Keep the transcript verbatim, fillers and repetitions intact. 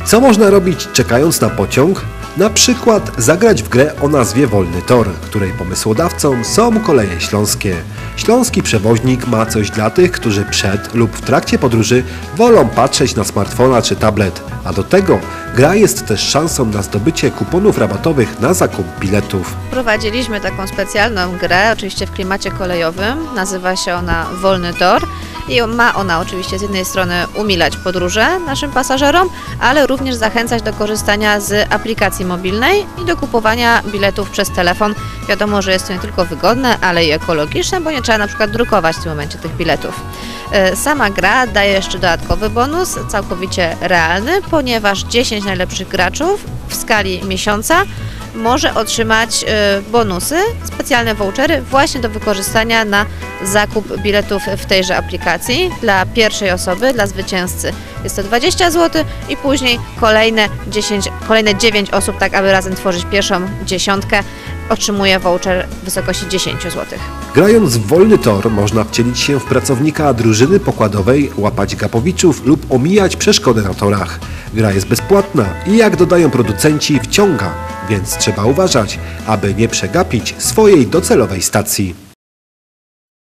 Co można robić czekając na pociąg? Na przykład zagrać w grę o nazwie Wolny Tor, której pomysłodawcą są Koleje Śląskie. Śląski przewoźnik ma coś dla tych, którzy przed lub w trakcie podróży wolą patrzeć na smartfona czy tablet, a do tego gra jest też szansą na zdobycie kuponów rabatowych na zakup biletów. Prowadziliśmy taką specjalną grę, oczywiście w klimacie kolejowym, nazywa się ona Wolny Tor i ma ona oczywiście z jednej strony umilać podróże naszym pasażerom, ale również zachęcać do korzystania z aplikacji mobilnej i do kupowania biletów przez telefon. Wiadomo, że jest to nie tylko wygodne, ale i ekologiczne, bo nie trzeba na przykład drukować w tym momencie tych biletów. Sama gra daje jeszcze dodatkowy bonus, całkowicie realny, ponieważ dziesięć najlepszych graczów w skali miesiąca może otrzymać bonusy, specjalne vouchery właśnie do wykorzystania na zakup biletów w tejże aplikacji. Dla pierwszej osoby, dla zwycięzcy jest to dwadzieścia złotych i później kolejne dziesięć, kolejne dziewięć osób, tak aby razem tworzyć pierwszą dziesiątkę, otrzymuje voucher w wysokości dziesięć złotych. Grając w Wolny Tor można wcielić się w pracownika drużyny pokładowej, łapać gapowiczów lub omijać przeszkody na torach. Gra jest bezpłatna i jak dodają producenci wciąga, więc trzeba uważać, aby nie przegapić swojej docelowej stacji.